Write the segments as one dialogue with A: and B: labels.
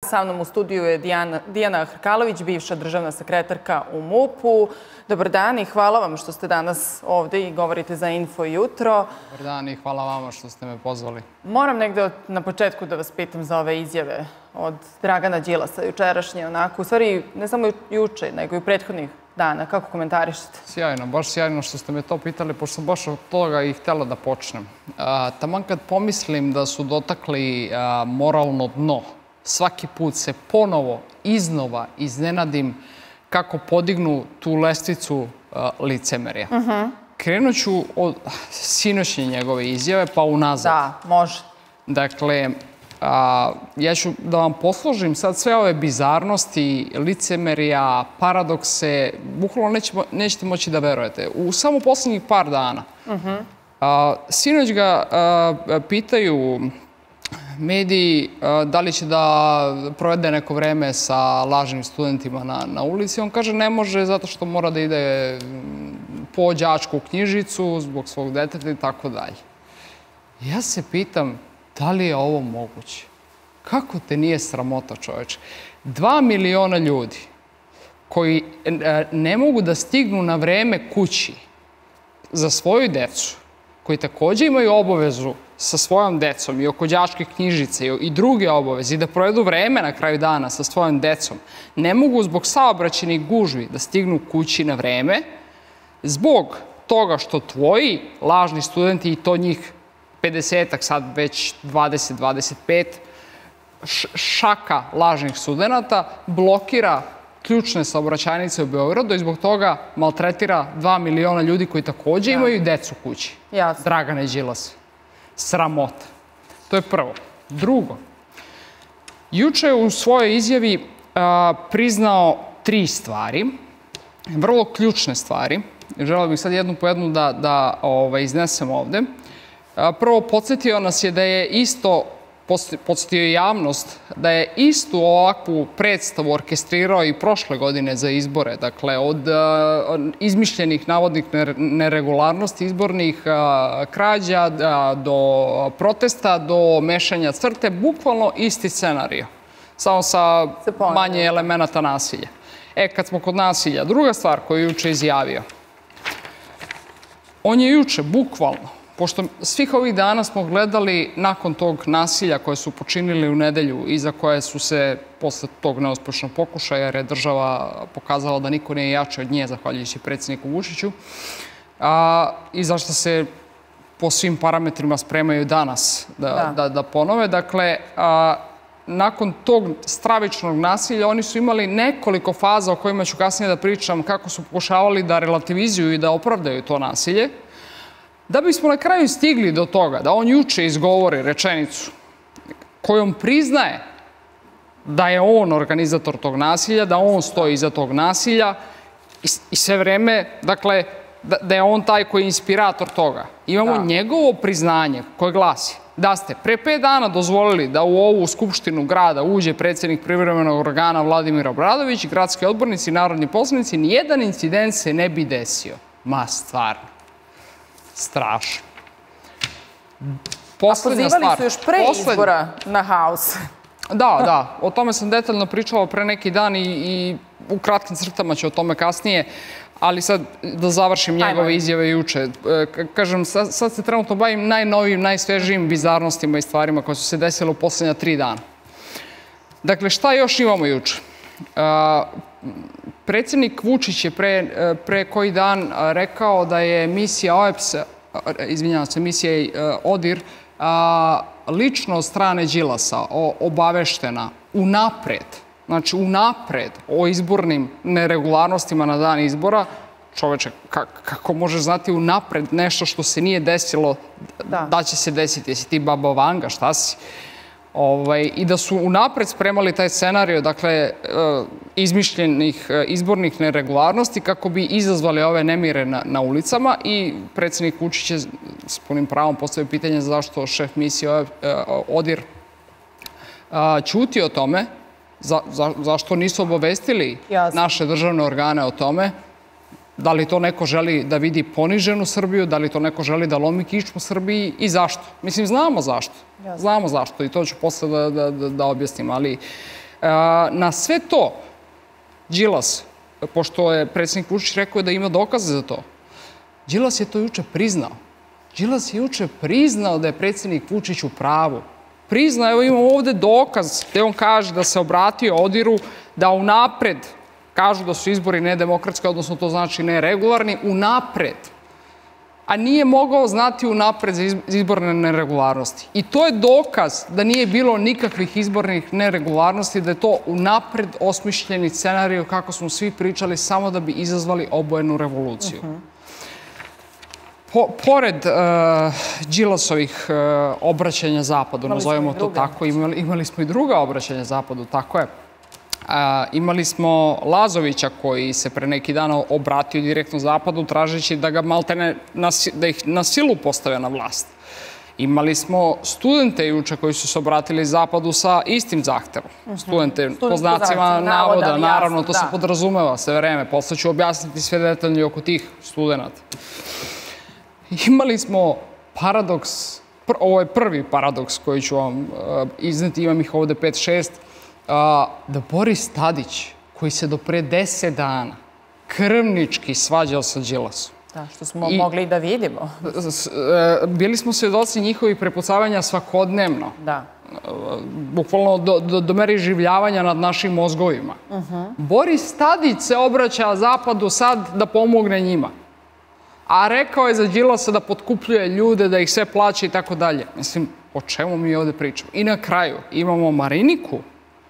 A: Sa mnom u studiju je Dijana Hrkalović, bivša državna sekretarka u MUP-u. Dobar dan i hvala vam što ste danas ovde i govorite za Info jutro.
B: Dobar dan i hvala vama što ste me pozvali.
A: Moram negde na početku da vas pitam za ove izjave od Dragana Đilasa, jučerašnje onako, u stvari ne samo juče, nego i prethodnih dana. Kako komentarišete?
B: Sjajno, baš sjajno što ste me to pitali, pošto sam baš od toga i htjela da počnem. Taman kad pomislim da su dotakli moralno dno, svaki put se ponovo iznova iznenadim kako podignu tu lestvicu licemerja. Krenut ću od sinoćnje njegove izjave pa unazad.
A: Da, može.
B: Dakle, ja ću da vam posložim sad sve ove bizarnosti, licemerja, paradokse, bukvalno nećete moći da verujete. U samo poslednjih par dana. Sinoć ga pitaju mediji da li će da provede neko vreme sa lažnim studentima na ulici. On kaže ne može zato što mora da ide po đačku knjižicu zbog svog deteta i tako dalje. Ja se pitam da li je ovo moguće? Kako te nije sramota, čoveče? 2 miliona ljudi koji ne mogu da stignu na vreme kući za svoju decu, koji takođe imaju obavezu sa svojom decom i oko đačke knjižice i druge obaveze i da provedu vreme na kraju dana sa svojom decom, ne mogu zbog saobraćajnih gužvi da stignu kući na vreme, zbog toga što tvoji lažni studenti, i to njih 50-ak, sad već 20-25, šaka lažnih studenata, blokira ključne saobraćajnice u Beogradu i zbog toga maltretira 2 miliona ljudi koji takođe imaju decu kući. Dragane Đilase. Sramota. To je prvo. Drugo, juče je u svojoj izjavi priznao 3 stvari, vrlo ključne stvari. Želeo bih sad jednu po jednu da iznesem ovde. Prvo, podsjetio nas je da je isto, podsjetio je javnost, da je istu ovakvu predstavu orkestrirao i prošle godine za izbore. Dakle, od izmišljenih navodnih neregularnosti izbornih, krađa, do protesta, do mešanja crte, bukvalno isti scenario. Samo sa manje elemenata nasilja. Kad smo kod nasilja, druga stvar koju je juče izjavio. On je juče, bukvalno, pošto svih ovih dana smo gledali nakon tog nasilja koje su počinili u nedelju i za koje su se posle tog neuspešnog pokušaja, jer je država pokazala da niko nije jači od nje, zahvaljujući predsjedniku Vučiću, i zašto se po svim parametrima spremaju danas da ponove. Dakle, nakon tog stravičnog nasilja oni su imali nekoliko faza o kojima ću kasnije da pričam, kako su pokušavali da relativizuju i da opravdaju to nasilje, da bismo na kraju stigli do toga da on juče izgovori rečenicu kojom priznaje da je on organizator tog nasilja, da on stoji iza tog nasilja i sve vreme, dakle, da je on taj koji je inspirator toga. Imamo njegovo priznanje koje glasi da ste pre 5 dana dozvolili da u ovu skupštinu grada uđe predsjednik privremenog organa Vladimir Obradović, gradski odbornici, narodni poslanici, nijedan incident se ne bi desio. Ma, stvarno. Strašno.
A: A pozivali su još pre izbora na haos.
B: Da, o tome sam detaljno pričala pre neki dan i u kratkim crtama ću o tome kasnije, ali sad da završim njegove izjave juče. Kažem, sad se trenutno bavim najnovijim, najsvežijim bizarnostima i stvarima koje su se desile u poslednja 3 dana. Dakle, šta još imamo juče? Predsjednik Vučić je pre koji dan rekao da je misija OEBS, izvinjavam se, misija ODIR, lično od strane Đilasa obaveštena unapred, znači unapred o izbornim neregularnostima na dan izbora. Čoveče, kako možeš znati unapred nešto što se nije desilo da će se desiti? Jesi ti Baba Vanga, šta si? I da su unapred spremali taj scenario, dakle, izmišljenih izbornih neregularnosti kako bi izazvali ove nemire na ulicama, i predsjednik Vučić je s punim pravom postavio pitanje zašto šef misije ODIR ćuti o tome, zašto nisu obavestili naše državne organe o tome. Da li to neko želi da vidi poniženu Srbiju, da li to neko želi da lomi kičmu Srbiji i zašto? Mislim, znamo zašto. Znamo zašto i to ću posle da objasnim, ali Na sve to, Đilas, pošto je predsjednik Vučić rekao da ima dokaze za to, Đilas je to juče priznao. Đilas je juče priznao da je predsjednik Vučić u pravu. Priznao, evo imamo ovde dokaz gde on kaže da se obratio ODIR-u, da unapred kažu da su izbori nedemokratski, odnosno to znači neregularni, unapred. A nije mogao znati unapred za izborne neregularnosti. I to je dokaz da nije bilo nikakvih izbornih neregularnosti, da je to unapred osmišljeni scenarij kako smo svi pričali samo da bi izazvali obojenu revoluciju. Pored Đilasovih obraćanja Zapadu, nazovemo to tako, imali smo i druga obraćanja Zapadu, tako je. Imali smo Lazovića koji se pre neki dan obratio direktno Zapadu tražeći da ga maltene, da ih na silu postave na vlast. Imali smo studente juče koji su se obratili Zapadu sa istim zahtevom. Studente, po znacima navoda, naravno, to se podrazumeva sve vreme. Posle ću objasniti sve detaljnije oko tih studenta. Imali smo paradoks, ovo je prvi paradoks koji ću vam izneti, imam ih ovde 5-6, da Boris Tadić, koji se do pre 10 dana krvnički svađao sa Đilasom.
A: Da, što smo mogli i da vidimo.
B: Bili smo svjedoci njihovih prepucavanja svakodnevno.
A: Da.
B: Bukvalno do mere življavanja nad našim mozgovima. Boris Tadić se obraća Zapadu sad da pomogne njima. A rekao je za Đilasa da potkupljuje ljude, da ih sve plaća i tako dalje. Mislim, o čemu mi ovde pričamo? I na kraju imamo Mariniku,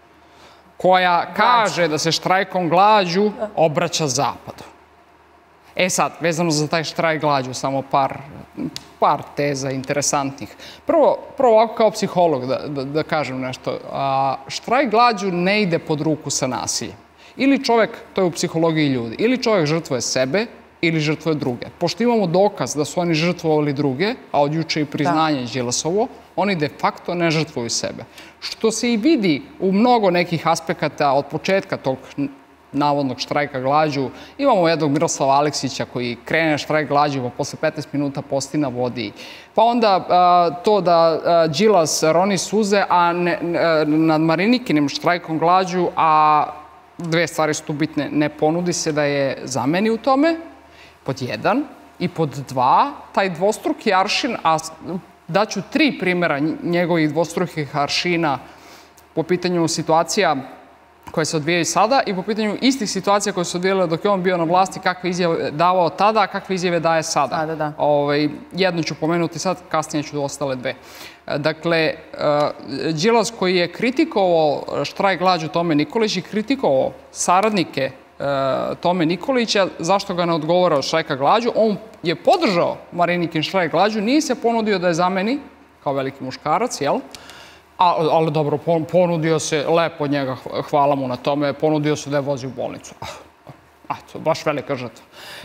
B: koja kaže da se štrajkom glađu obraća Zapadu. E sad, vezano za taj štrajk glađu, samo par teza interesantnih. Prvo ovako kao psiholog da kažem nešto. Štrajk glađu ne ide pod ruku sa nasiljem. Ili čovek, to je u psihologiji ljudi, ili čovek žrtvuje sebe, ili žrtvuje druge. Pošto imamo dokaz da su oni žrtvovali druge, a od juče i priznanje Đilasovo, oni de facto ne žrtvuju sebe. Što se i vidi u mnogo nekih aspekata od početka tog navodnog štrajka glađu. Imamo jednog Miroslava Aleksića koji krene štrajk glađu, pa posle 15 minuta posti na vodi. Pa onda to da Đilas roni suze nad Marinikinim štrajkom glađu, a dve stvari su tu bitne. Ne ponudi se da je zameni u tome, pod jedan, i pod dva, taj dvostruki aršin, a daću 3 primjera njegovih dvostrukih aršina po pitanju situacija koje se odvijaju sada i po pitanju istih situacija koje su odvijale dok je on bio na vlasti, kakve izjave davao tada, a kakve izjave daje sada. Jednu ću pomenuti sad, kasnije ću ostale dve. Dakle, Đilas koji je kritikovao štrajk glađu Tome Nikolić i kritikovao saradnike Tome Nikolića, zašto ga ne odgovara od štrajka glađu, on je podržao Marinikin štrajk glađu, nije se ponudio da je zameni, kao veliki muškarac, jel? Ali dobro, ponudio se, lepo od njega, hvala mu na tome, ponudio se da je vozi u bolnicu. To je baš velika žrtva.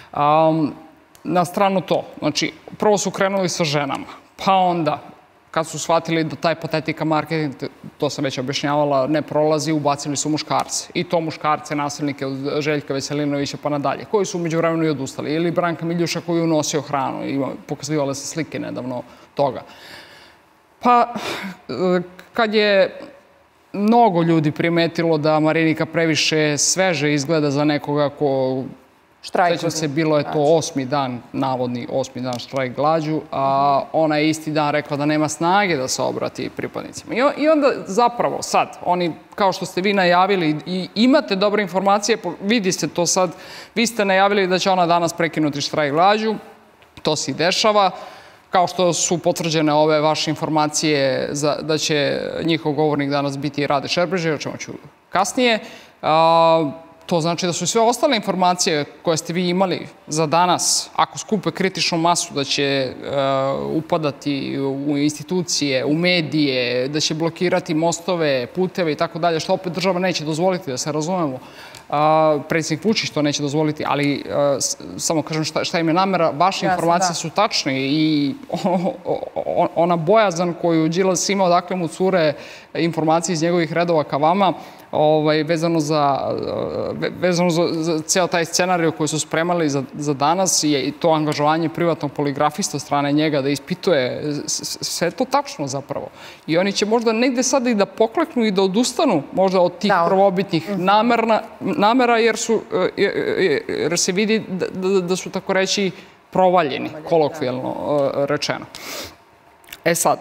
B: Na stranu to, znači, prvo su krenuli sa ženama, pa onda, kad su shvatili da taj patetika marketing, to sam već objašnjavala, ne prolazi, ubacili su muškarce. I to muškarce, nasilnike od Željka Veselinovića pa nadalje, koji su umeđu vremenu i odustali. Ili Branka Miljuša koji je unosio hranu i pokazivale se slike nedavno toga. Pa, kad je mnogo ljudi primetilo da Marinika previše sveže izgleda za nekoga ko... Sećam se, bilo je to 8. dan, navodni 8. dan štrajk glađu, a ona je isti dan rekla da nema snage da se obrati pripadnicima. I onda zapravo sad, oni, kao što ste vi najavili i imate dobre informacije, vidi se to sad, vi ste najavili da će ona danas prekinuti štrajk glađu, to se i dešava. Kao što su potvrđene ove vaše informacije da će njihov govornik danas biti Rade Šerbedžija, o čemu ću kasnije. To znači da su sve ostale informacije koje ste vi imali za danas, ako skupe kritičnu masu, da će upadati u institucije, u medije, da će blokirati mostove, puteve i tako dalje, što opet država neće dozvoliti, da se razumemo. Predsjednik Vučić to neće dozvoliti, ali samo kažem šta im je namera, vaše informacije su tačne i ona bojazan koju Đilas ima odakle mu cure informacije iz njegovih redova ka vama, vezano za ceo taj scenarij koji su spremali za danas i to angažovanje privatnog poligrafista od strane njega da ispituje, sve je to tačno zapravo. I oni će možda negde sada i da pokleknu i da odustanu možda od tih prvobitnih namera jer se vidi da su tako reći provaljeni, kolokvijalno rečeno. E sad,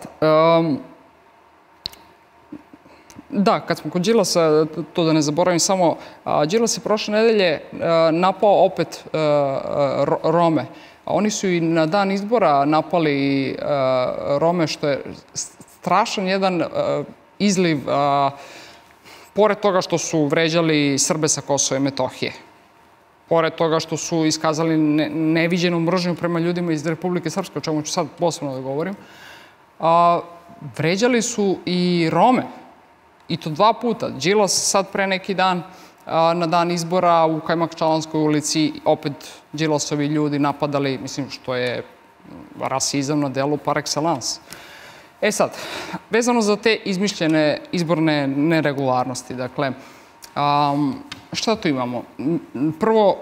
B: da, kad smo kod Đilasa, to da ne zaboravim samo, Đilas je prošle nedelje napao opet Rome. Oni su i na dan izbora napali Rome, što je strašan jedan izliv, pored toga što su vređali Srbe sa Kosova i Metohije. Pored toga što su iskazali neviđenu mržnju prema ljudima iz Republike Srpske, o čemu ću sad posebno da govorim, vređali su i Rome. I to 2 puta. Đilas sad pre neki dan, na dan izbora u Kajmakčalanskoj ulici, opet Đilasovi ljudi napadali, mislim, što je rasizam na delu par excellence. E sad, vezano za te izmišljene izborne neregularnosti, dakle, šta tu imamo? Prvo,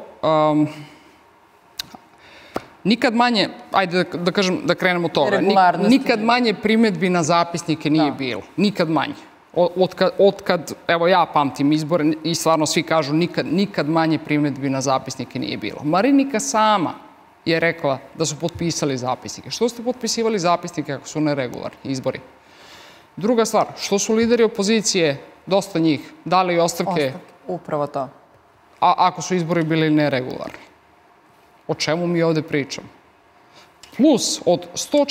B: nikad manje, ajde da kažem, da krenemo od toga, nikad manje primedbi na zapisnike nije bilo. Nikad manje. Otkad, evo ja pamtim izbore i stvarno svi kažu nikad manje primedbi na zapisnike nije bilo. Marinika sama je rekla da su potpisali zapisnike. Što ste potpisivali zapisnike ako su neregularni izbori? Druga stvar, što su lideri opozicije, dosta njih, dali ostavke?
A: Upravo to.
B: A ako su izbori bili neregularni? O čemu mi ovde pričamo? Plus, od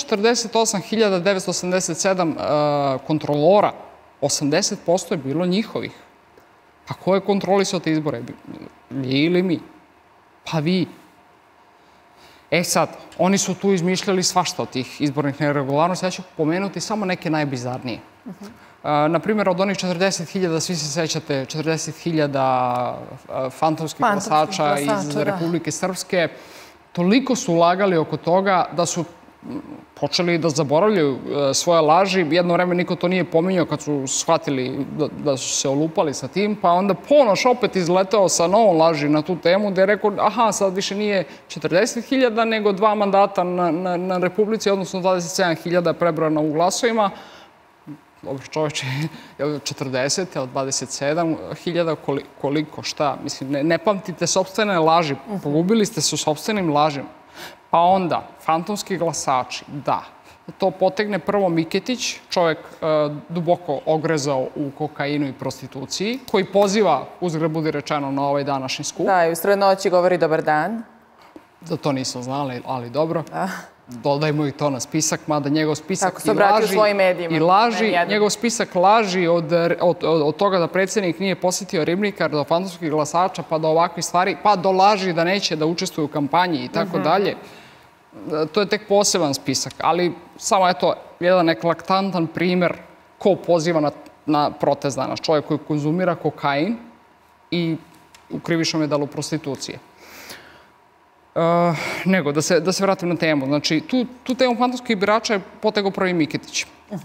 B: 148.987 kontrolora, 80% je bilo njihovih. Pa ko je kontrolisao te izbore? Vi ili mi? Pa vi. E sad, oni su tu izmišljali svašta od tih izbornih neregularnosti. Ja ću pomenuti samo neke najbizarnije. Naprimjer, od onih 40.000, svi se sećate, 40.000 fantomskih glasača iz Republike Srpske, toliko su ulagali oko toga da su počeli da zaboravljaju svoje laži. Jedno vreme niko to nije pominjao kad su shvatili da su se olupali sa tim, pa onda Ponoš opet izletao sa novom laži na tu temu gde je rekao, aha, sad više nije 40.000, nego 2 mandata na Republici, odnosno 27.000 prebrojano u glasovima. Dobro, čoveče, 40, ali 27.000, koliko, šta? Mislim, ne pamtite sopstvene laži, pogubili ste se u sopstvenim lažima. Pa onda, fantomski glasači, da. To potegne prvo Miketić, čovjek duboko ogrezao u kokainu i prostituciji, koji poziva, uzgred budi rečeno, na ovaj današnji skup.
A: Da, i u sred noći govori dobar dan.
B: Da to nisam znala, ali dobro. Dodajmo i to na spisak, mada njegov spisak
A: i laži,
B: njegov spisak laži od toga da predsjednik nije posjetio Ribnikar, do fantomskih glasača, pa do ovakvih stvari, pa do laži da neće da učestvuje u kampanji i tako dalje. To je tek poseban spisak, ali samo eto jedan eklatantan primer ko poziva na protest danas. Čovjek koji konzumira kokain i u krivičnom je delu prostitucije. Nego, da se vratim na temu. Znači, tu temu fantomskih birača je potegao prvi Miketić.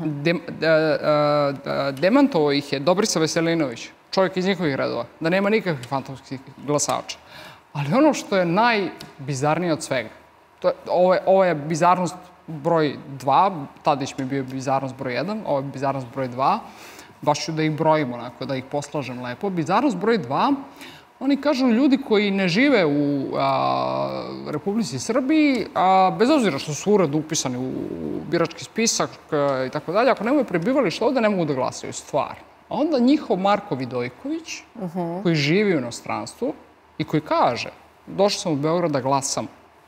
B: Demantovao ih je Dobrica Veselinović, čovjek iz njihovih redova, da nema nikakvih fantomskih glasača. Ali ono što je najbizarnije od svega, ovo je bizarnost broj 2, Tadić mi je bio bizarnost broj 1, ovo je bizarnost broj 2, baš ću da ih brojim onako, da ih poslažem lepo. Bizarnost broj 2, oni kažu ljudi koji ne žive u Republici Srbiji, bez obzira što su uredno upisani u birački spisak i tako dalje, ako nemaju prebivalište ovde, ne mogu da glasaju, stvar. A onda njihov Marko Vidojković, koji živi u inostranstvu i koji kaže, došao sam u Beograd da glasam.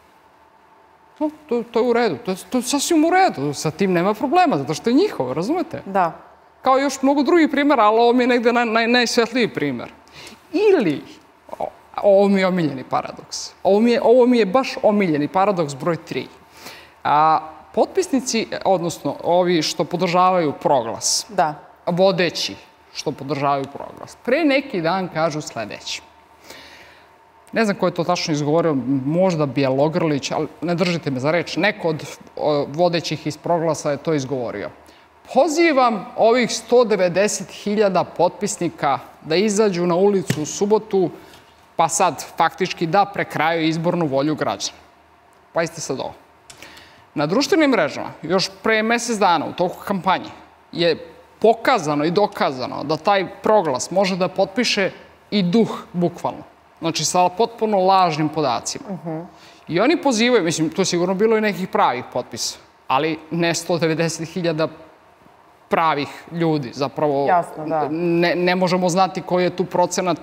B: To je u redu, to je sasvim u redu, sa tim nema problema, zato što je njihovo, razumete?
A: Da.
B: Kao još mnogo drugih primjera, ali ovo mi je negde najsvetliji primjer. Ili, ovo mi je omiljeni paradoks, ovo mi je baš omiljeni paradoks broj 3. Potpisnici, odnosno ovi što podržavaju Proglas, vodeći što podržavaju Proglas, pre neki dan kažu sledeće. Ne znam ko je to tačno izgovorio, možda Bjelogrlić, ali ne držite me za reč, neko od vodećih iz Proglasa je to izgovorio. Pozivam ovih 190.000 potpisnika da izađu na ulicu u subotu, pa sad faktički da prekraju izbornu volju građana. Pazite sad ovo. Na društvenim mrežama, još pre mesec dana u toku kampanje, je pokazano i dokazano da taj proglas može da potpiše i duh, bukvalno. Znači, sa potpuno lažnim podacima. I oni pozivaju, mislim, tu je sigurno bilo i nekih pravih potpisa, ali ne 190.000 pravih ljudi. Zapravo,
A: jasno, da.
B: Ne možemo znati koji je tu procenat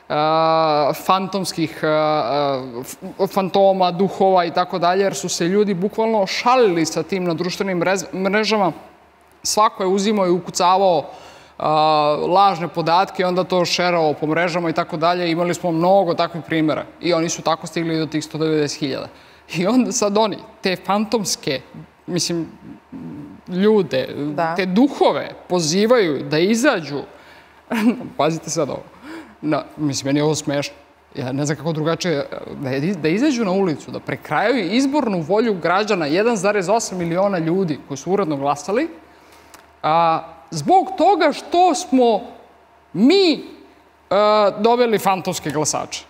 B: fantomskih fantoma, duhova i tako dalje, jer su se ljudi bukvalno šalili sa tim na društvenim mrežama. Svako je uzimao i ukucavao lažne podatke i onda to šerao po mrežama i tako dalje. Imali smo mnogo takvih primjera i oni su tako stigli do tih 190.000. I onda sad oni, te fantomske, mislim, ljude, te duhove pozivaju da izađu, pazite sad ovo, mislim, meni je ovo smešno, ja ne znam kako drugačije, da izađu na ulicu, da prekrajaju izbornu volju građana, 1,8 miliona ljudi koji su uredno glasali, zbog toga što smo mi doveli fantomske glasače.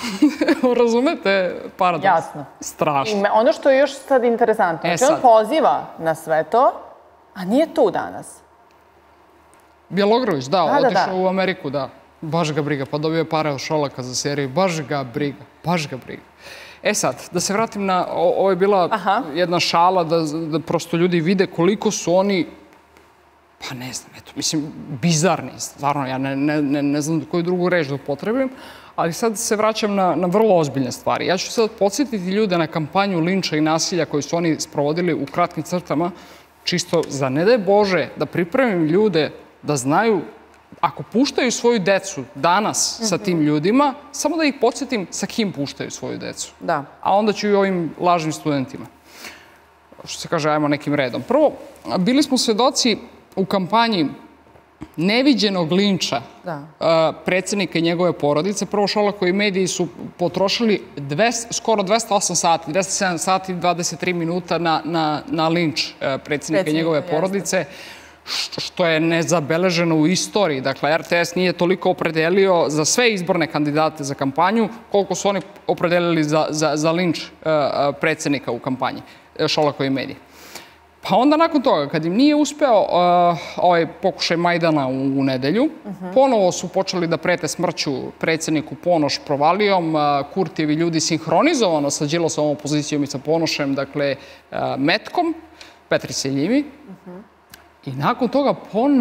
B: Razumete paradoks?
A: Jasno.
B: Strašno.
A: Ono što je još sad interesantno, znači on poziva na sve to, a nije tu danas.
B: Bjelogrlić, da, otišao u Ameriku, da. Baš ga briga, pa dobio je pare od Šolaka za seriju. Baš ga briga, baš ga briga. E sad, da se vratim na, ovo je bila jedna šala da prosto ljudi vide koliko su oni, pa ne znam, eto, mislim, bizarni, stvarno, ja ne znam koju drugu reč da upotrebim, ali sad se vraćam na vrlo ozbiljne stvari. Ja ću sad podsjetiti ljude na kampanju linča i nasilja koju su oni sprovodili u kratkim crtama, čisto za ne daj Bože da pripremim ljude da znaju, ako puštaju svoju decu danas sa tim ljudima, samo da ih podsjetim sa kim puštaju svoju decu.
A: Da.
B: A onda ću i ovim lažnim studentima. Što se kaže, ajmo nekim redom. Prvo, bili smo svedoci u kampanji neviđenog linča predsjednika i njegove porodice. Prvo, Šolakovi mediji su potrošili skoro 208 sati, 207 sati i 23 minuta na linč predsjednika i njegove porodice, što je nezabeleženo u istoriji. Dakle, RTS nije toliko opredelio za sve izborne kandidate za kampanju koliko su oni opredelili za linč predsjednika u kampanji, Šolakovi mediji. Pa onda nakon toga, kad im nije uspeo ovaj pokušaj Majdana u nedelju, ponovo su počeli da prete smrću predsjedniku Ponoš provalijom, Kurtijevi ljudi sinhronizovano sa Đilasovom opozicijom i sa Ponošem, dakle, metkom, Petri Seljivi. I nakon toga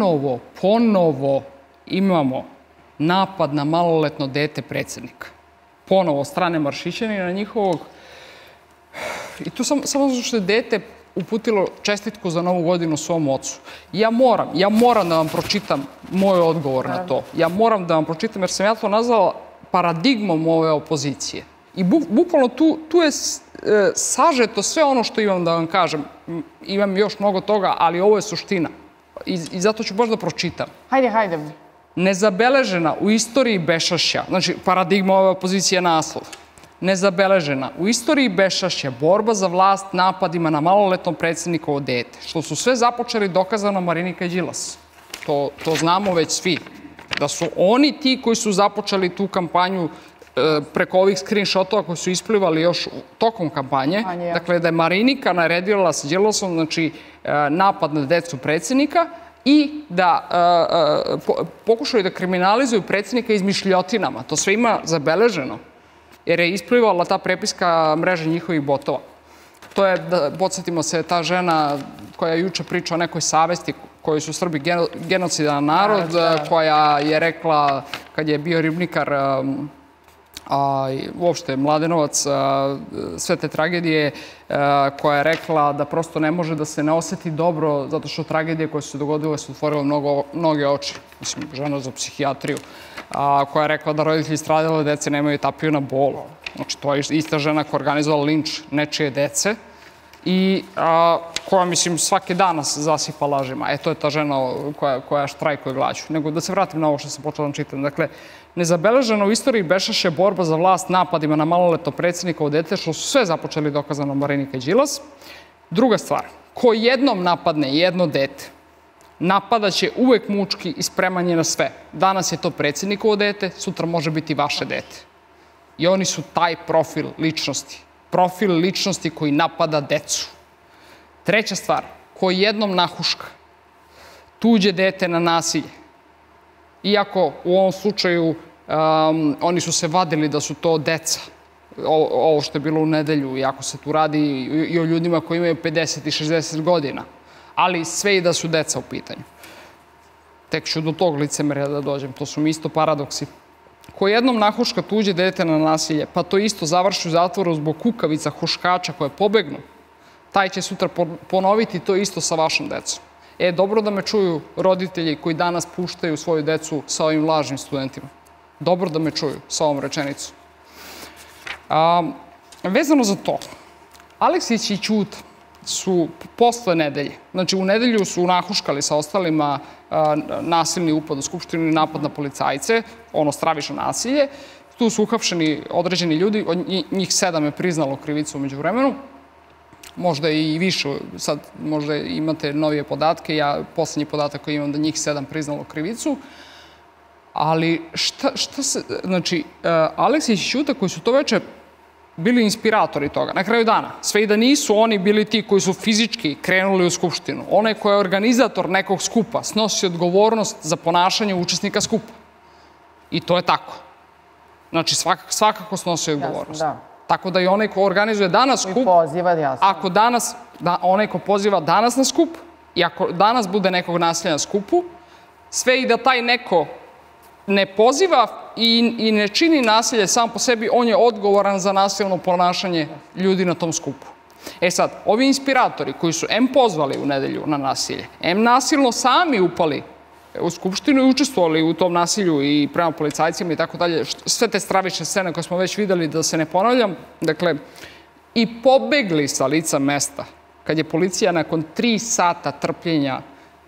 B: ponovo imamo napad na maloletno dete predsjednika. Ponovo strane Maršićanina njihovog. I tu samo zato što je dete uputilo čestitku za Novu godinu svom ocu. Ja moram da vam pročitam moj odgovor na to. Ja moram da vam pročitam jer sam ja to nazvala paradigmom ove opozicije. I bukvalno tu je sažeto sve ono što imam da vam kažem. Imam još mnogo toga, ali ovo je suština. I zato ću baš da pročitam.
A: Hajde.
B: Nezabeležena u istoriji bešašća, znači paradigma ove opozicije naslov. Nezabeležena u istoriji bešašća borba za vlast napadima na maloletnom predsjednikovo dete, što su sve započeli dokazano Marinika i Đilas. To znamo već svi. Da su oni ti koji su započeli tu kampanju preko ovih screenshotova koji su isplivali još tokom kampanje. Dakle, da je Marinika naredila sa Đilasom, znači, napad na decu predsjednika i da pokušaju da kriminalizuju predsjednika izmišljotinama. To sve ima zabeleženo, jer je isplivala ta prepiska mreže njihovih botova. To je, da podsjetimo se, ta žena koja juče priča o nekoj savesti koji su Srbi genocidan narod, koja je rekla, kad je bio Ribnikar, uopšte Mladenovac, sve te tragedije, koja je rekla da prosto ne može da se ne osjeti dobro zato što tragedije koje su se dogodile su otvorile mnoge oči. Mislim, žena za psihijatriju, koja je rekla da roditelji stradale dece nemaju tapiju na bolu. Znači, to je ista žena koja je organizovala linč nečije dece i koja, mislim, svaki dan nas zasipa lažima. To je ta žena koja štrajkuje glađu. Nego da se vratim na ovo što sam počela da čitam. Dakle, nezabeležena u istoriji bešašće borba za vlast napadima na maloletno predsjednikovo dete, što su sve započeli dokazano Marinika i Đilas. Druga stvar, ko jednom napadne jedno dete, napadaće uvek mučki i spreman je na sve. Danas je to predsjednikovo dete, sutra može biti vaše dete. I oni su taj profil ličnosti. Profil ličnosti koji napada decu. Treća stvar, koji jednom nahuška tuđe dete na nasilje. Iako u ovom slučaju oni su se vadili da su to deca. Ovo što je bilo u nedelju, iako se tu radi i o ljudima koji imaju 50 i 60 godina. Ali sve i da su deca u pitanju. Tek ću do tog licemerja da dođem. To su mi isto paradoksi. Ko jednom nahuška tuđe dete na nasilje, pa to isto završi u zatvoru zbog kukavica huškača koje pobegnu, taj će sutra ponoviti to isto sa vašom decom. Dobro da me čuju roditelji koji danas puštaju svoju decu sa ovim lažnim studentima. Dobro da me čuju sa ovom rečenicom. Vezano za to, Aleksić i Ćuta su posle nedelje, znači u nedelju su nahuškali sa ostalima nasilni upad u Skupštinu i napad na policajce, ono stravično nasilje. Tu su uhapšeni određeni ljudi, od njih 7 je priznalo krivicu umeđu vremenu, možda i više, sad možda imate novije podatke, ja poslednji podatak koji imam da njih 7 priznalo krivicu, ali šta se, znači, Aleksić i Ćuta koji su to veče bili inspiratori toga. Na kraju dana, sve i da nisu oni bili ti koji su fizički krenuli u Skupštinu, onaj koji je organizator nekog skupa snosi odgovornost za ponašanje učesnika skupa. I to je tako. Znači, svakako snosi odgovornost. Tako da i onaj ko organizuje danas skup, ako danas, onaj ko poziva danas na skup i ako danas bude nekog nasilja na skupu, sve i da taj neko ne poziva i ne čini nasilje sam po sebi, on je odgovoran za nasilno ponašanje ljudi na tom skupu. Sad, ovi inspiratori koji su pozvali u nedelju na nasilje, nasilno sami upali u Skupštinu i učestvovali u tom nasilju i prema policajcima i tako dalje, sve te stravične scene koje smo već videli, da se ne ponavljam, dakle, i pobegli sa lica mesta, kad je policija nakon 3 sata trpljenja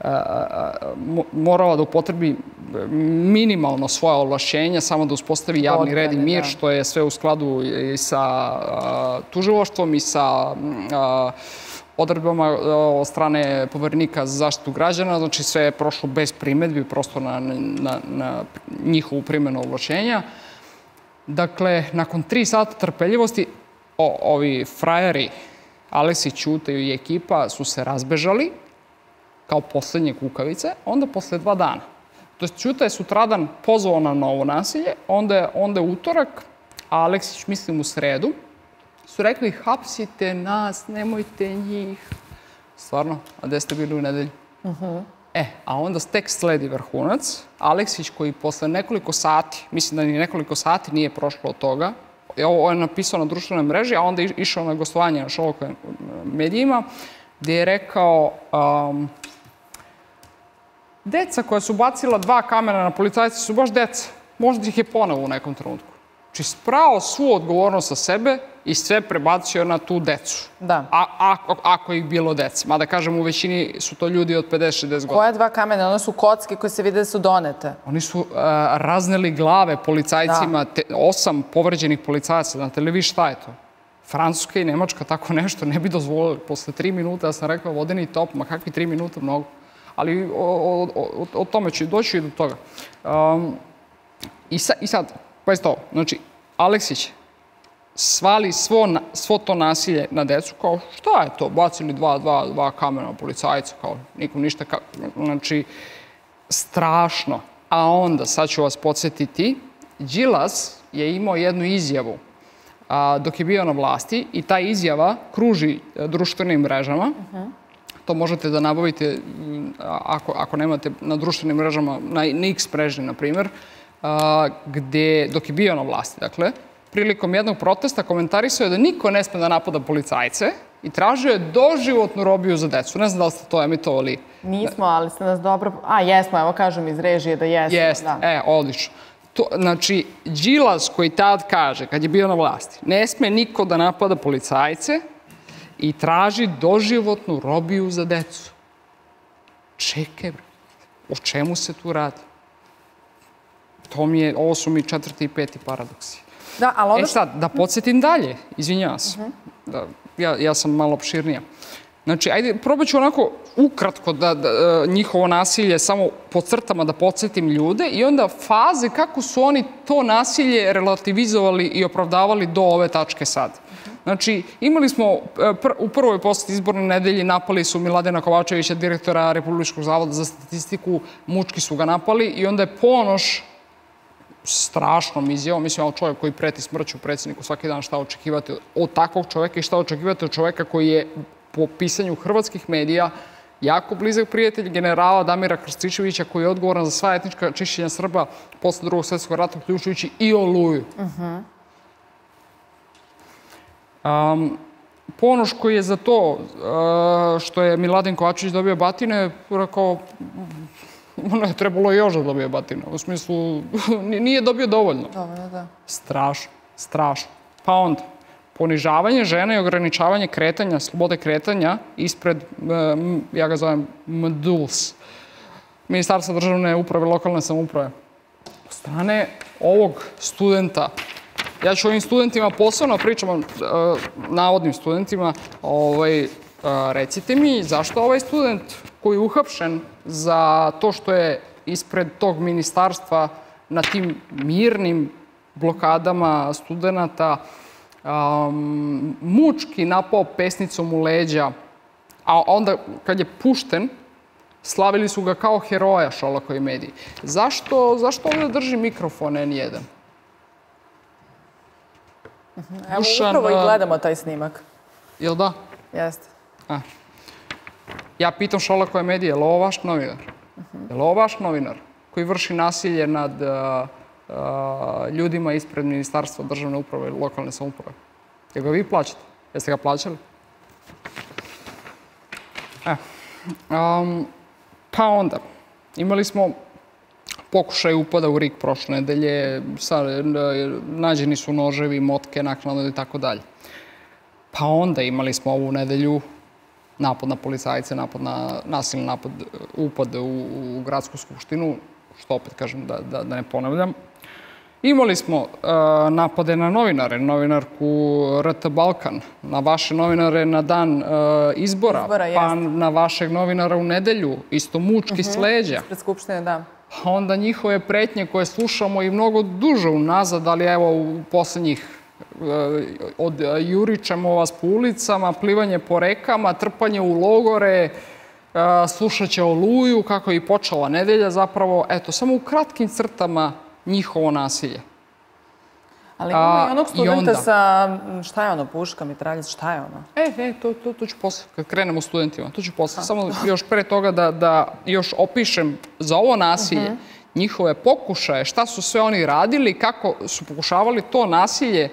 B: morala da upotrebi minimalno svoje ovlašćenja, samo da uspostavi javni red i mir, što je sve u skladu i sa tužilaštvom i sa odredbama od strane Poverenika za zaštitu građana. Znači, sve je prošlo bez primedbi, prosto na njihovu primjenu ovlašćenja. Dakle, nakon 3 sata trpeljivosti, ovi frajeri, Aleksić, Ćuta i ekipa su se razbežali kao poslednje kukavice, onda posle 2 dana. To je Ćuta je sutradan pozvao na novo nasilje, onda je utorak, a Aleksić, mislim u sredu, su rekli hapsite nas, nemojte njih. Stvarno? A gde ste bili u nedelju? A onda tek sledi vrhunac. Aleksić koji posle nekoliko sati, mislim da ni nekoliko sati nije prošlo od toga, ovo je napisao na društvenoj mreži, a onda je išao na gostovanje na Šolakovim medijima, gde je rekao deca koja su bacila 2 kamena na policajce su baš deca. Možda ih je ponovo u nekom trenutku. Znači, sprao svu odgovornost sa sebe i sve prebacio na tu decu.
A: Da.
B: Ako ih bilo deci. Mada, kažem, u većini su to ljudi od 50-60 godina.
A: Koje 2 kamena? One su kocke koje se vide da su donete.
B: Oni su razneli glave policajcima, 8 povređenih policajaca. Znate li vi šta je to? Francuska i Nemačka tako nešto ne bi dozvolili. Posle 3 minuta, ja sam rekao, vodeni top, ma kakvi 3 minuta, mnogo. Ali o tome ću doći i do toga. I sad, pazite ovo, znači, Aleksić svali svo to nasilje na decu, kao šta je to, bacili 2 kamena policajca, kao nikom ništa, znači, strašno. A onda, sad ću vas podsjetiti, Đilas je imao jednu izjavu dok je bio na vlasti i ta izjava kruži društvenim mrežama. To možete da nabavite ako nemate na društvenim mrežama, na X mreži, na primjer, gde, dok je bio na vlasti, dakle, prilikom jednog protesta komentarisao je da niko ne sme da napada policajce i tražio je doživotnu robiju za decu. Ne znam da li ste to emitovali.
A: Nismo, ali ste nas dobro... jesmo, evo kažem iz režije da jesmo.
B: Jeste, odlično. Znači, Đilas koji tad kaže, kad je bio na vlasti, ne sme niko da napada policajce i traži doživotnu robiju za decu. Čekaj, o čemu se tu radi? Ovo su mi 4. i 5. paradoksi. Sad, da podsjetim dalje, izvinjavam se, ja sam malo opširnija. Znači, ajde, probat ću onako ukratko da njihovo nasilje samo po crtama da podsjetim ljude i onda faze kako su oni to nasilje relativizovali i opravdavali do ove tačke sad. Znači, imali smo u prvoj poseti izborne nedelji napali su Miladina Kovačevića, direktora Republičkog zavoda za statistiku, mučki su ga napali i onda je Ponoš strašnom izjavom, mislim, čovjek koji preti smrću predsjedniku svaki dan, šta očekivati od takvog čovjeka i šta očekivati od čovjeka koji je po pisanju hrvatskih medija jako blizak prijatelj generala Damira Krstičevića koji je odgovoran za sva etnička čišćenja Srba posle Drugog svjetskog rata, uključujući i Oluju. Ponoš koji je za to što je Miladin Kovačević dobio batine, rekao, ono je trebalo još da dobije batine. U smislu, nije dobio dovoljno. Strašno, strašno. Pa onda, ponižavanje žene i ograničavanje kretanja, slobode kretanja ispred, ja ga zovem MDULS, Ministarstva državne uprave i lokalne samouprave. Od strane ovog studenta, ja ću ovim studentima posebno pričam, navodnim studentima, recite mi zašto ovaj student koji je uhapšen za to što je ispred tog ministarstva na tim mirnim blokadama studenta mučki napao pesnicom u leđa, a onda kad je pušten, slavili su ga kao heroja Šolakovi mediji. Zašto ovdje drži mikrofon N1?
A: Evo, upravo i gledamo taj snimak.
B: Jel da?
A: Jeste.
B: Ja pitam Šolakove medije, je li ovo vaš novinar? Je li ovo vaš novinar koji vrši nasilje nad ljudima ispred Ministarstva državne uprave i lokalne samouprave? Jel ga vi plaćate? Jeste ga plaćali? Pa onda, imali smo pokušaj upada u RIK prošle nedelje, nađeni su noževi, motke, naknadno i tako dalje. Pa onda imali smo ovu nedelju napad na policajce, nasilni napad, upad u gradsku skupštinu, što opet kažem da ne ponavljam. Imali smo napade na novinare, novinarku RT Balkan, na vaše novinare na dan izbora, pa na vašeg novinara u nedelju, isto mučki s leđa.
A: Ispred skupštine, da.
B: A onda njihove pretnje koje slušamo i mnogo duže unazad, ali evo u poslednjih od jurićemo vas po ulicama, plivanje po rekama, trpanje u logore, slušat će Oluju, kako je i počela nedelja zapravo. Eto, samo u kratkim crtama njihovo nasilje.
A: Ali imamo i onog studenta sa, šta je ono, puška, mitraljic, šta je ono?
B: To ću posle, kad krenemo u studentima, to ću posle. Samo još pre toga da još opišem za ovo nasilje, njihove pokušaje, šta su sve oni radili, kako su pokušavali to nasilje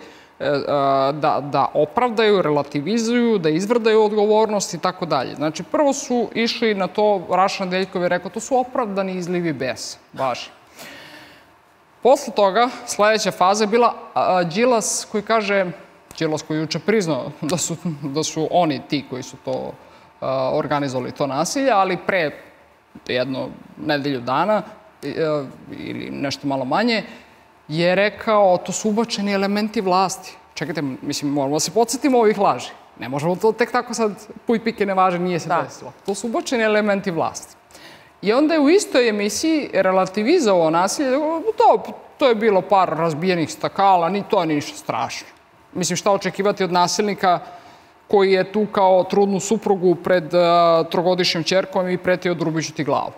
B: da opravdaju, relativizuju, da izvrdaju odgovornost i tako dalje. Znači, prvo su išli na to, Raša Nedeljkov je rekao, to su opravdani izlivi besa, važi. Posle toga, sledeća faza je bila Đilas koji kaže, Đilas koji juče priznao da su oni ti koji su to organizovali to nasilje, ali pre jedno nedelju dana ili nešto malo manje, je rekao to su ubačeni elementi vlasti. Čekajte, mislim, moramo da se podsjetimo ovih laži. Ne možemo to tek tako sad puj pike ne važe, nije se desilo. To su ubačeni elementi vlasti. I onda je u istoj emisiji relativizovao nasilje. To je bilo par razbijenih stakala, ni to nije ništa strašno. Mislim, šta očekivati od nasilnika koji je tu kao trudnu suprugu pred trogodišnjom ćerkom i pretio odrubiću ti glavu.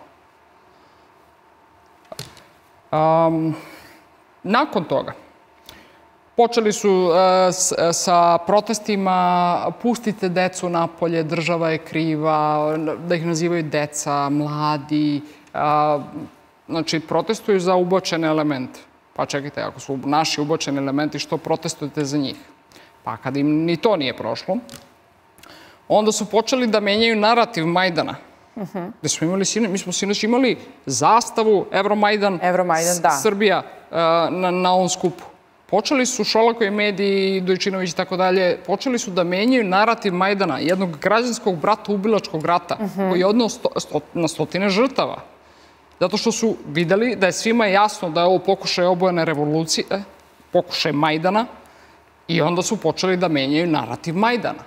B: Nakon toga, počeli su sa protestima pustite decu napolje, država je kriva, da ih nazivaju deca, mladi. Znači, protestuju za ubačene elemente. Pa čekajte, ako su naši ubačeni elementi, što protestujete za njih? Pa kad im ni to nije prošlo, onda su počeli da menjaju narativ Majdana. Gde smo imali, mi smo sinoć imali zastavu Evromajdan, Srbija na ovom skupu. Počeli su Šolakovi mediji, Dojčinović i tako dalje, počeli su da menjaju narativ Majdana, jednog građanskog brata ubilačkog rata, koji je odneo na stotine žrtava. Zato što su videli da je svima jasno da je ovo pokušaj obojene revolucije, pokušaj Majdana, i onda su počeli da menjaju narativ Majdana.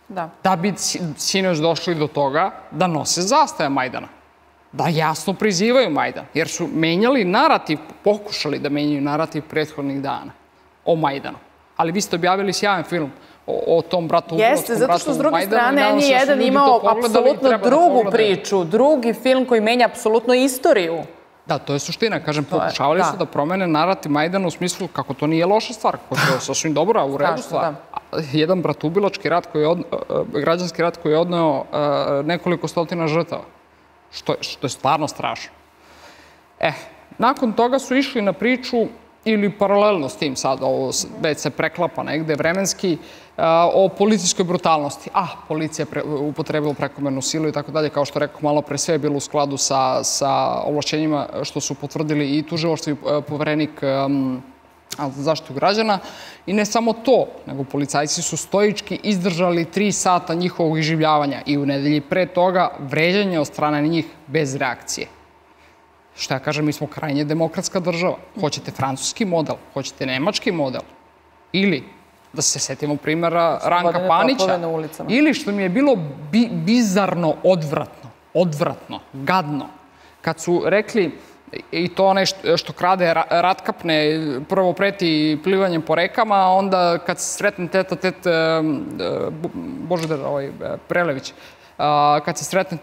B: Da bi sinoć došli do toga da nose zastave Majdana. Da jasno prizivaju Majdan. Jer su menjali narativ, pokušali da menjaju narativ prethodnih dana o Majdanu. Ali vi ste objavili sjajan film o tom bratu Ugrotskom.
A: Jeste, zato što s druge strane N1 imao apsolutno drugu priču, drugi film koji menja apsolutno istoriju.
B: Da, to je suština. Kažem, pokušavali su da promene narativ Majdana u smislu kako to nije loša stvar, kako je sasvim dobra, u redu stvar. Jedan bratubilački rat, građanski rat koji je odneo nekoliko stotina žrtava, što je stvarno strašno. Nakon toga su išli na priču, ili paralelno s tim sad, ovo već se preklapa negde vremenski, o policijskoj brutalnosti. Policija je upotrebila prekomernu silu i tako dalje, kao što rekao malo pre, sve je bilo u skladu sa ovlašćenjima što su potvrdili i tužilaštvo i poverenik za zaštitu građana. I ne samo to, nego policajci su stoički izdržali 3 sata njihovog iživljavanja i u nedelji pre toga vređanje od strane njih bez reakcije. Što ja kažem, mi smo krajnje demokratska država. Hoćete francuski model, hoćete nemački model. Ili, da se setimo primjera Ranka Panića, ili što mi je bilo bizarno odvratno, gadno, kad su rekli, i to onaj što krade ratkapne, prvo preti plivanjem po rekama, a onda kad se sretne teta Božidar Prelević, kad se sretne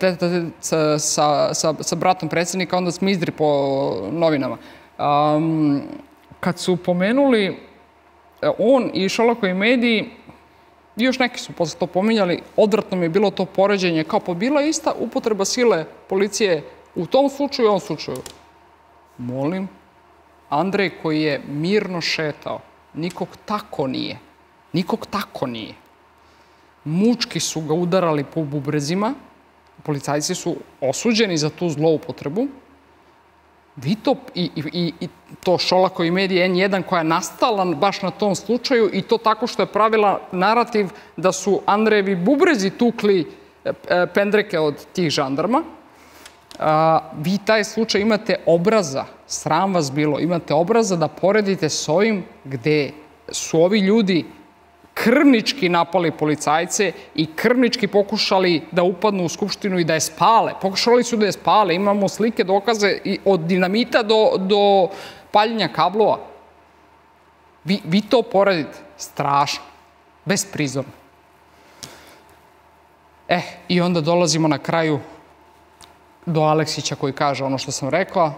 B: sa bratom predsjednika, onda smizdri po novinama. Kad su pomenuli on i Šolakovi mediji, i još neki su posle to pominjali, odvratno mi je bilo to poređenje, kao pa bila ista upotreba sile policije u tom slučaju i ovom slučaju. Molim, Andrej koji je mirno šetao, nikog tako nije. Mučki su ga udarali po bubrezima, policajci su osuđeni za tu zloupotrebu. Vi to, i to Šolakovi mediji N1 koja je nastala baš na tom slučaju i to tako što je pravila narativ da su Andrejevi bubrezi tukli pendreke od tih žandarma. Vi taj slučaj imate obraza, sram vas bilo, imate obraza da poredite s ovim gde su ovi ljudi krvnički napali policajce i krvnički pokušali da upadnu u Skupštinu i da je spale. Pokušali su da je spale. Imamo slike, dokaze od dinamita do paljenja kablova. Vi to poredite. Strašno. Besprizorno. I onda dolazimo na kraju do Aleksića koji kaže ono što sam rekla.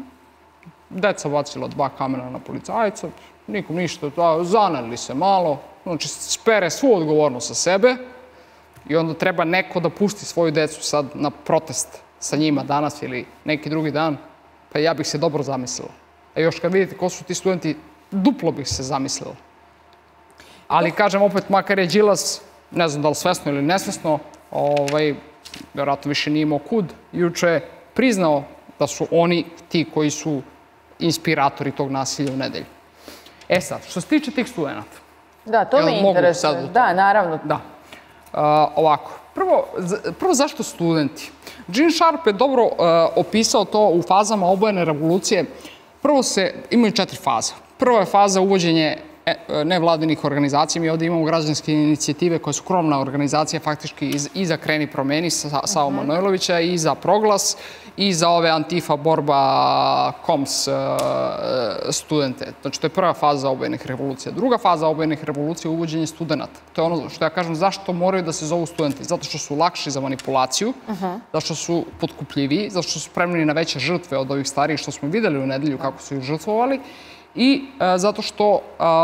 B: Deca bacila 2 kamena na policajca. Nikom ništa. Zaneli se malo. Znači, spere svu odgovornost sa sebe i onda treba neko da pusti svoju decu sad na protest sa njima danas ili neki drugi dan, pa ja bih se dobro zamislila. A još kad vidite ko su ti studenti, duplo bih se zamislila. Ali, kažem opet, makar je Đilas, ne znam da li svesno ili nesvesno, vjerojatno više nije imao kud, juče priznao da su oni ti koji su inspiratori tog nasilja u nedelju. Sad, što se tiče tih studenta,
A: da, to me interesuje. Da, naravno.
B: Da. Ovako. Prvo, zašto studenti? Gene Sharp je dobro opisao to u fazama obojene revolucije. Prvo imaju 4 faze. Prva je faza uvođenje nevladinih organizacija. Mi ovdje imamo građanske inicijative koje su krovna organizacija faktički i za Kreni promeni Savo Manojlovića i za Proglas i za ove Antifa borba KOMS studente. Znači, to je prva faza obojenih revolucija. Druga faza obojenih revolucija je uvođenje studenta. To je ono što ja kažem, zašto moraju da se zovu studenti? Zato što su lakši za manipulaciju, zato što su potkupljiviji, zato što su spremni na veće žrtve od ovih starijih što smo videli u nedelju kako su ih žrtvovali i zato što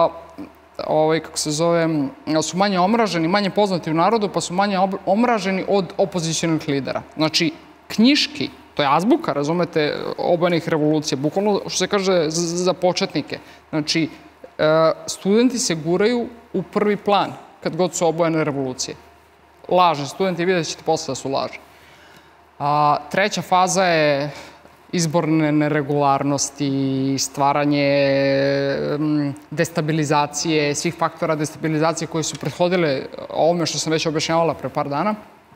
B: kako se zove, su manje omraženi, manje poznati u narodu, pa su manje omraženi od opozicionih lidera. Znači, knjiški, to je azbuka, razumete, obojenih revolucija, bukvalno, što se kaže, za početnike. Znači, studenti se guraju u prvi plan kad god su obojene revolucije. Lažni studenti, vidjet ćete posle da su lažni. Treća faza je izborne neregularnosti, stvaranje destabilizacije, svih faktora destabilizacije koji su prethodile ovome što sam već objašnjavala pre par dana.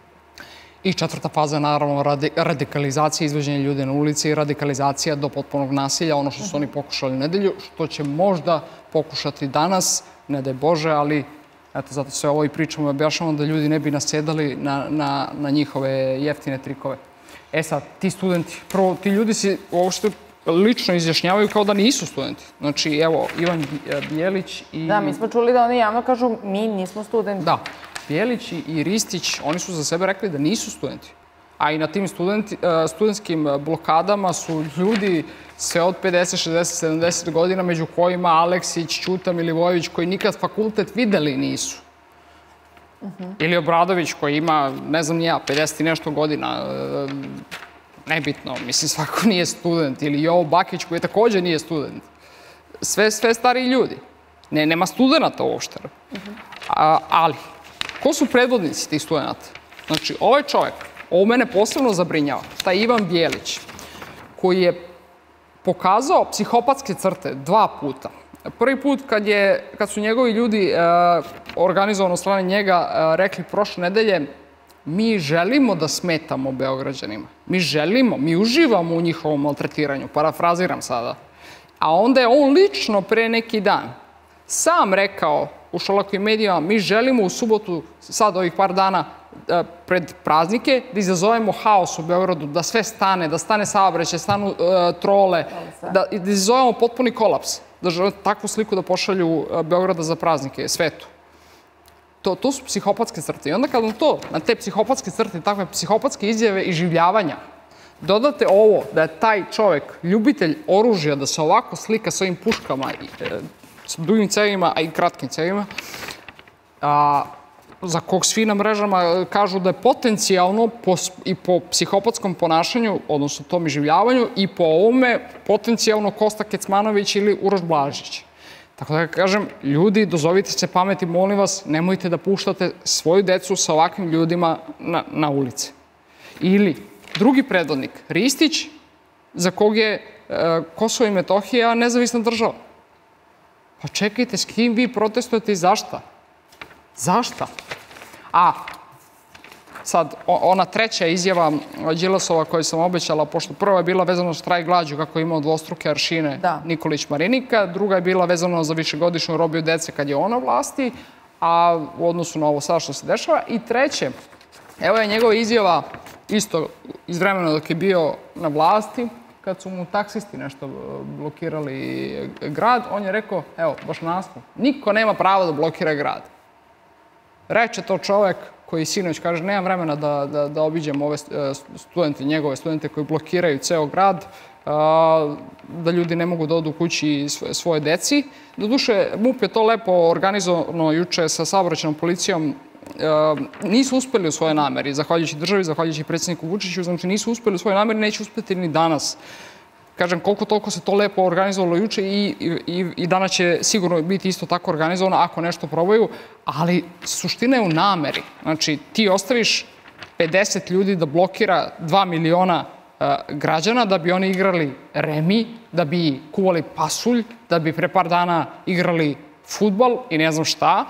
B: I četvrta faza je naravno radikalizacija, izvođenje ljude na ulici i radikalizacija do potpunog nasilja, ono što su oni pokušali u nedelju, što će možda pokušati danas, ne daj Bože, ali Eto, zato sve ovo i pričamo i objašnjamo da ljudi ne bi nasedali na njihove jeftine trikove. E sad, ti studenti, prvo, ti ljudi se uopšte lično izjašnjavaju kao da nisu studenti. Znači, evo, Ivan Bjelić i...
A: Da, mi smo čuli da oni javno kažu mi nismo studenti.
B: Da, Bjelić i Ristić, oni su za sebe rekli da nisu studenti. A i na tim studentskim blokadama su ljudi sve od 50, 60, 70 godina, među kojima Aleksić, Ćuta Milivojević, koji nikad fakultet videli nisu. Ili Obradović, koji ima, ne znam ni ja, 50 i nešto godina, nebitno, mislim, svako nije student. Ili Jovo Bakić, koji takođe nije student. Sve stariji ljudi. Nema studenta uopšte. Ali, ko su predvodnici tih studenta? Znači, ovaj čovjek, ovo mene posebno zabrinjava, taj Ivan Bjelić, koji je pokazao psihopatske crte 2 puta. Prvi put kad su njegovi ljudi organizovano od strane njega rekli prošle nedelje mi želimo da smetamo Beograđanima. Mi uživamo u njihovom maltretiranju, parafraziram sada. A onda je on lično pre neki dan sam rekao u Šolakovim medijima mi želimo u subotu, sad ovih par dana, pred praznike, da izazovemo haos u Beogradu, da sve stane, da stane saobraćaj, stanu trole, da izazovemo potpuni kolaps, da žele takvu sliku da pošalju Beograda za praznike, svetu. To su psihopatske crte. I onda kad na te psihopatske crte, takve psihopatske izjave i življavanja, dodate ovo, da je taj čovek ljubitelj oružja, da se ovako slika s ovim puškama, s dugim cevima, a i kratkim cevima, za kog svi na mrežama kažu da je potencijalno i po psihopatskom ponašanju, odnosno tom iživljavanju, i po ovome potencijalno Kosta Kecmanović ili Uroš Blažić. Tako da kažem, ljudi, dozovite se pameti, molim vas, nemojte da puštate svoju decu sa ovakvim ljudima na ulice. Ili drugi predvodnik, Ristić, za kog je Kosovo i Metohija nezavisna država. Pa čekajte, s kim vi protestujete i zašta? Zašta? A, sad, ona treća izjava Đilasova koju sam obećala, pošto prva je bila vezano za štrajk glađu, kako je imao dvostruke aršine Nikolić Marinika, druga je bila vezano za višegodišnju robiju dece kad je ona vlasti, a u odnosu na ovo sada što se dešava. I treće, evo je njegova izjava, isto iz vremena dok je bio na vlasti, kad su mu taksisti nešto blokirali grad, on je rekao, evo, baš naslov, niko nema pravo da blokira grad. Reče to čovek koji sinoć kaže, nemam vremena da obiđem ove studente, njegove studente koji blokiraju ceo grad, da ljudi ne mogu da odu kući svoje deci. Doduše, MUP je to lepo organizovano juče sa saobraćajnom policijom. Nisu uspeli u svoje nameri, zahvaljujući državi, zahvaljujući predsjedniku Vučiću, znači nisu uspeli u svoje nameri, neće uspeti ni danas. Kažem, koliko toliko se to lepo organizovalo juče i danas će sigurno biti isto tako organizovano ako nešto probaju, ali suština je u nameri. Znači, ti ostaviš 50 ljudi da blokira 2 miliona građana da bi oni igrali remi, da bi kuvali pasulj, da bi pre par dana igrali fudbal i ne znam šta.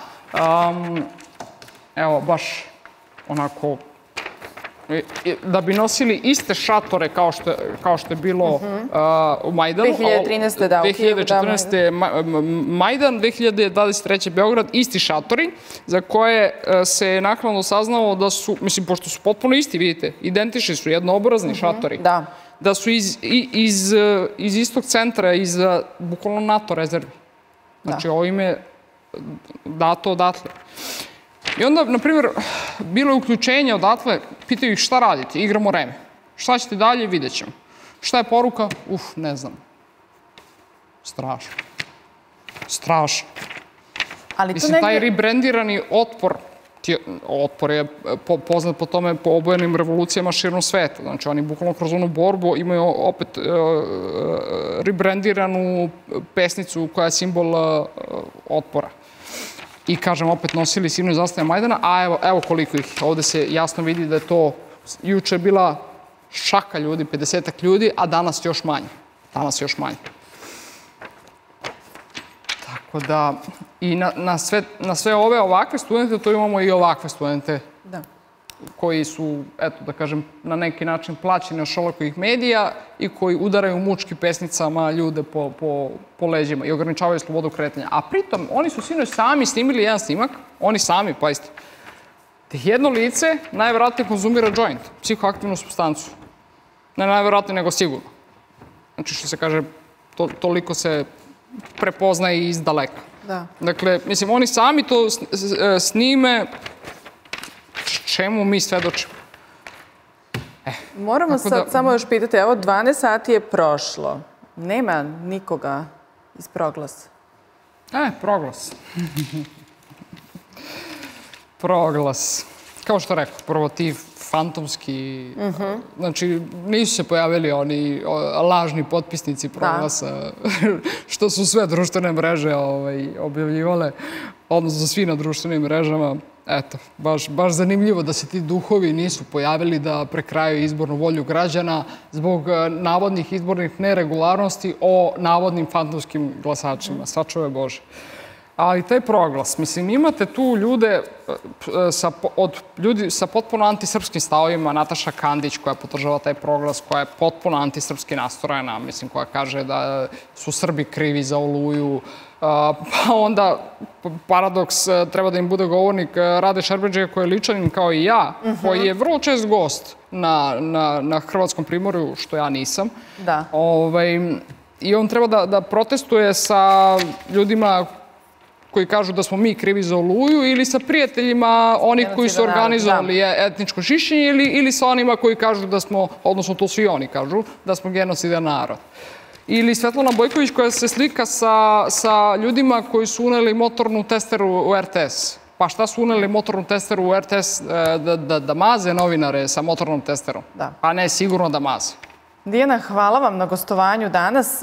B: Evo, baš onako, da bi nosili iste šatore kao što je bilo u Majdanu.
A: 2013. da, u Kijevu.
B: 2014. Majdan, 2023. Beograd, isti šatori, za koje se naknadno saznalo da su, mislim, pošto su potpuno isti, vidite, identični su, jednoobrazni šatori, da su iz istog centra, iz bukvalno NATO rezervi. Znači, ovo im je dato odatle. I onda, na primjer, bilo je uključenje odatle, pitaju ih šta radite, igramo reme. Šta ćete dalje, vidjet ćemo. Šta je poruka? Ne znam. Strašno. Strašno. Mislim, taj rebrendirani otpor je poznat po tome po obojenim revolucijama širom sveta. Znači, oni bukvalno kroz onu borbu imaju opet rebrendiranu pesnicu koja je simbol otpora. I, kažem, opet nosili sinoć zastave Majdana, a evo koliko ih. Ovde se jasno vidi da je to juče bila šaka ljudi, 50-ak ljudi, a danas još manje. Danas još manje. Tako da, i na sve ove ovakve studente, to imamo i ovakve studente koji su, eto da kažem, na neki način plaćeni od Šolakovih medija i koji udaraju mučki pesnicama ljude po leđima i ograničavaju slobodu kretanja. A pritom, oni su sinoć sami snimili jedan snimak, oni sami, pazite, jedno lice najverovatnije konzumira joint, psihoaktivnu supstancu. Ne najverovatnije, nego sigurno. Znači, što se kaže, toliko se prepoznaje iz daleka.
A: Da.
B: Dakle, mislim, oni sami to snime, čemu mi svedočimo?
A: Moramo sad samo još pitati, evo 12 sati je prošlo. Nema nikoga iz Proglasa.
B: Proglas. Proglas. Kao što rekao, prvo ti fantomski, znači nisu se pojavili oni lažni potpisnici Proglasa, što su sve društvene mreže objavljivale, odnosno svi na društvenim mrežama. Eto, baš zanimljivo da se ti duhovi nisu pojavili da prekraju izbornu volju građana zbog navodnih izbornih neregularnosti o navodnim fantomskim glasačima. Svačove Bože. Ali taj Proglas, mislim, imate tu ljude sa potpuno antisrpskim stavovima, Nataša Kandić koja podržava taj Proglas, koja je potpuno antisrpski nastrojena, mislim, koja kaže da su Srbi krivi za Oluju, pa onda paradoks treba da im bude govornik Rade Šerbedžije koji je ličanin kao i ja, koji je vrlo čest gost na Hrvatskom primorju, što ja nisam.
A: Da.
B: I on treba da protestuje sa ljudima koji kažu da smo mi krivi za Oluju ili sa prijateljima onih koji su organizovali etničko čišćenje ili sa onima koji kažu da smo, odnosno to svi oni kažu, da smo genocidan narod. Ili Svetlana Bojković koja se slika sa ljudima koji su uneli motornu testeru u RTS. Pa šta su uneli motornu testeru u RTS da maze novinare sa motornom testerom? Pa ne, sigurno da maze.
A: Dijana, hvala vam na gostovanju danas.